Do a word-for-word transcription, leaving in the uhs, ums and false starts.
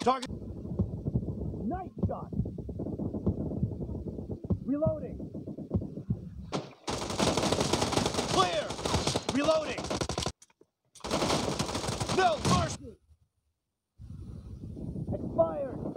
Target. Night shot. Reloading. Clear. Reloading. No mercy. Expired.